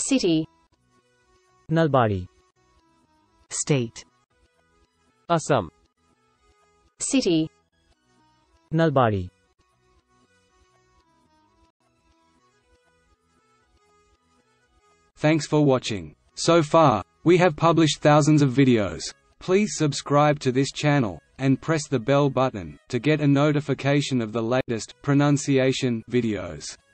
City. Nalbari. State. Assam. City. Nalbari. Thanks for watching. So far, we have published thousands of videos. Please subscribe to this channel, and press the bell button, to get a notification of the latest pronunciation videos.